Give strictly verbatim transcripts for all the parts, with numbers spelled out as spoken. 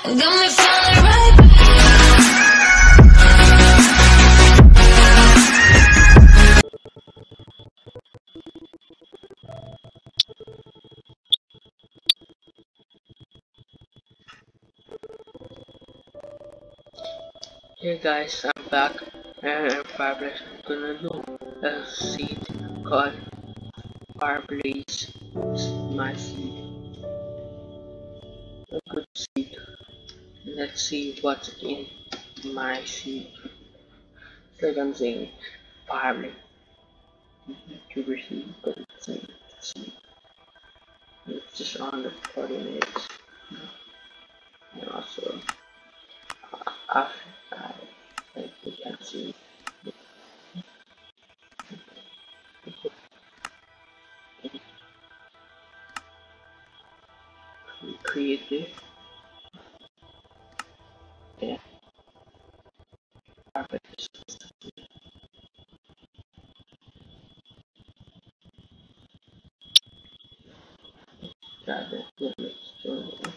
Got me feeling right. Hey guys, I'm back and I'm probably gonna do a seed called Fireblaze. It's my seed, a good seed. Let's see what's in my seed. It's like I'm saying Fireblaze. YouTuber seed, but it's like seed. It's just on the coordinates. And also after that, like you can see, we created yeah, Fireblaze. Got it. Yeah, let's join it.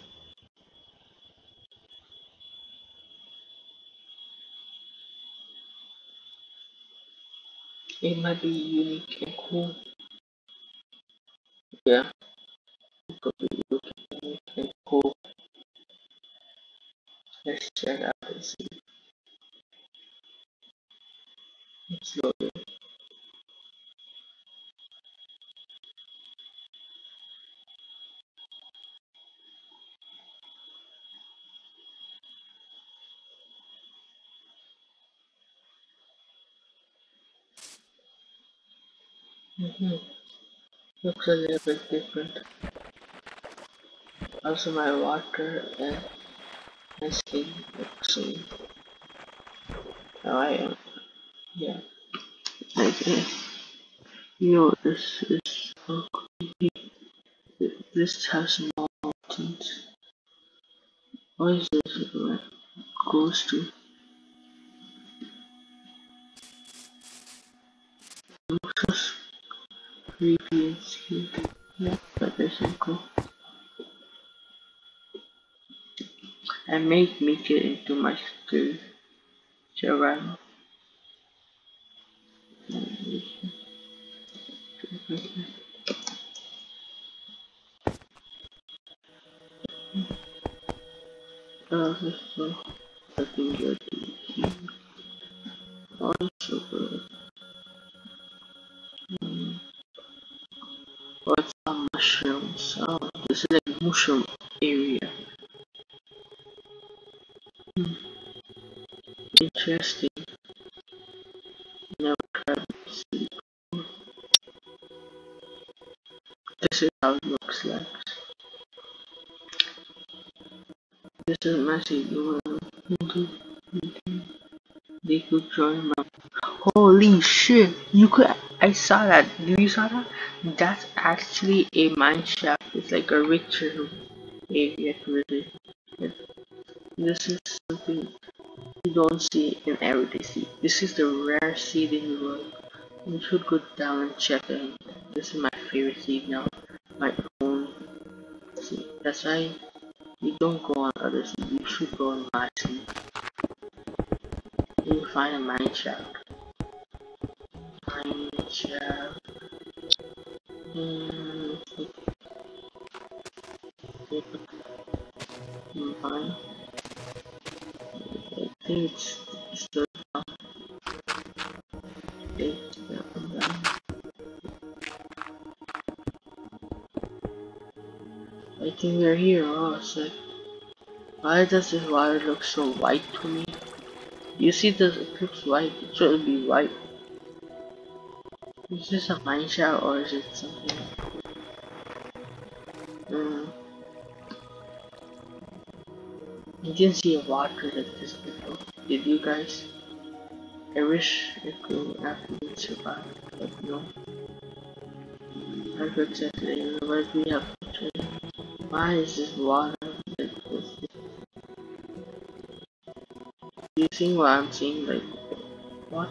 It might be unique and cool. Yeah, it could be unique and cool. Let's check out and see. It's loading. Mm-hmm. Looks a little bit different. Also, my water and my skin looks same. How I am. Yeah. Okay. You know, this is so creepy. This has mountains. What is this like close to? Looks so creepy and scary. Yeah, but they're so cool. I may make it into my skill. Sharon. Uh, so I think you're thinking also good. Hmm. What's a mushrooms? Oh, this is like mushroom area. Hmm. Interesting. Never tried this before. This is how it looks like. This is messy. They could join my. Holy shit! You could. I saw that. Did you saw that? That's actually a mine shaft. It's like a richer area to visit. This is something you don't see in everyday seed. This is the rare seed in the world. You should go down and check it. This is my favorite seed now. My own seed. That's why you don't go on other seed. You should go on my seed. You will find a mine shaft. Mine shaft. Hmm. Mine. I think it's still down. It's down, down. I think we're here. Oh, sick. Why does this water look so white to me? You see this? It looks white. It should be white. Is this a mine shaft or is it something? Hmm. I didn't see a water like this before. Did you guys? I wish it could actually survive, but no. I could say today, otherwise we have to trade. Why is this water like this? Do you see what I'm seeing? Like, what?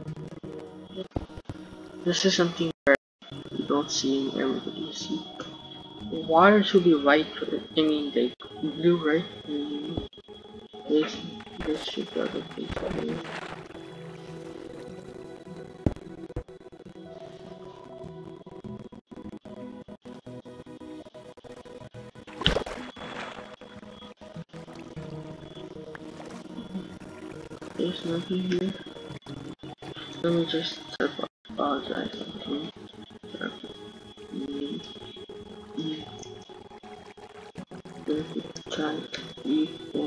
This is something rare you don't see in everybody see. Water should be white, I mean like blue, right? Mm, this this should be the place anyway. There's nothing here. Let me just apologize something. Mm, mm, type equal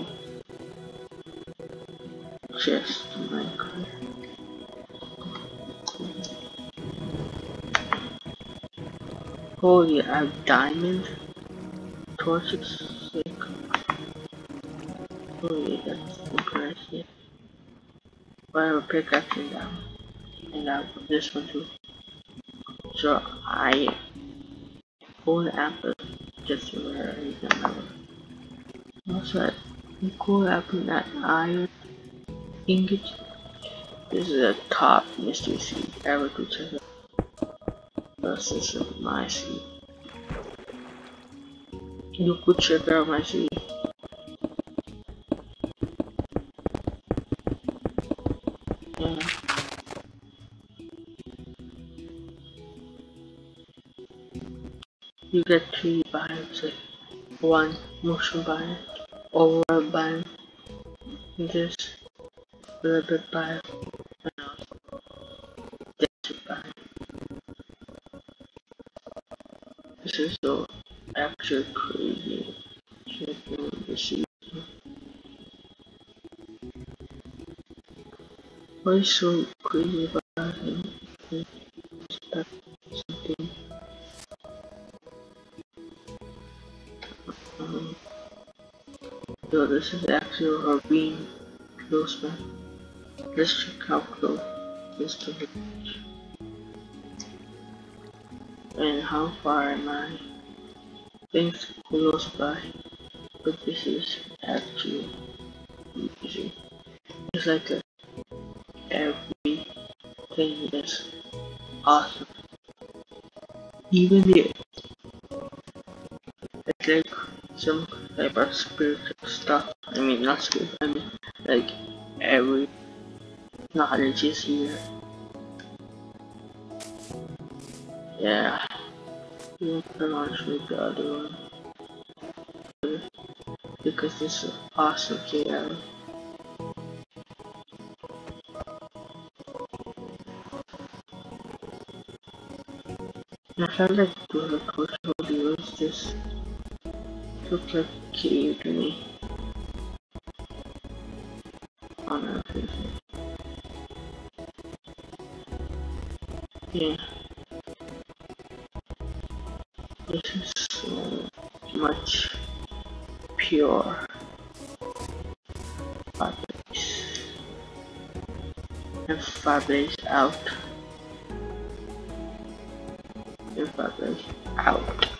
chest micro. Oh yeah, I have diamond torches. Like, oh yeah, that's impressive. But I have a pickaxe in that one. And I have this one too. So I own apple just where I remember. Also, equal apple that iron ingot. This is a top mystery seed. Ever to check out. This is my seed. You could check out my seed. Yeah. You get three biomes, like one motion biome, overall biome, this little bit biome, and also desert biome. This is so actually crazy. Checking the seed. What is so crazy about him? Expect something. Um, so this is actually a ravine close by. Let's check how close this to the beach. And how far am I? Things close by, but this is actually easy. It's like a, everything is awesome. Even the it's like some type of spiritual stuff. I mean not spiritual, I mean like every knowledge is here. Yeah. You can launch with the other one because this is awesome J R. I felt like doing a cultural deals just looked like cave to me on everything. Yeah, this is so much pure fireplace and fireplace out and fireplace out.